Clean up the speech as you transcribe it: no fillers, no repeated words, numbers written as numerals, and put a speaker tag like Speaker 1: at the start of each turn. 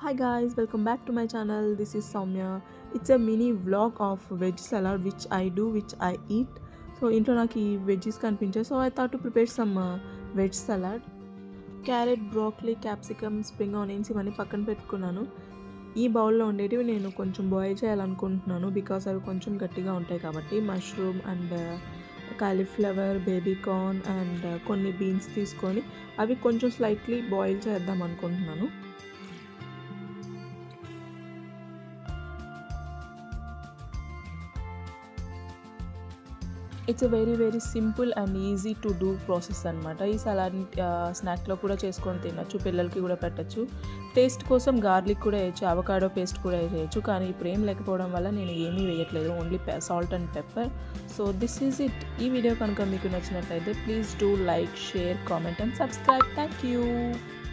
Speaker 1: Hi guys, welcome back to my channel. This is Soumya. It's a mini vlog of veg salad which I eat. So ఇంట్లో నాకు ఈ veggies కనిపించాయి. So I thought to prepare some veg salad. Carrot, broccoli, capsicum, spring onions ఇవన్నీ పక్కన పెట్టుకున్నాను. ఈ బౌల్లో ఉండేటివి నేను కొంచెం బాయిల్ చేయాలనుకుంటున్నాను బికాస్ అవి కొంచెం గట్టిగా ఉంటాయి కాబట్టి. Mushroom and cauliflower, baby corn and కొన్ని బీన్స్ తీసుకొని అవి కొంచెం స్లైట్లీ బాయిల్ చేద్దాం అనుకుంటున్నాను. It's a very simple and easy to do process అనమాట. ఈ సలాడ్ని స్నాక్లో కూడా చేసుకొని తినచ్చు, పిల్లలకి కూడా పెట్టచ్చు. టేస్ట్ కోసం గార్లిక్ కూడా వేయచ్చు, అవకాడో పేస్ట్ కూడా వేయచ్చు. కానీ ఇప్పుడు ఏం లేకపోవడం వల్ల నేను ఏమీ వేయట్లేదు, only salt and pepper. So this is it. ఈ వీడియో కనుక మీకు నచ్చినట్లయితే please do like, share, comment and subscribe. Thank you.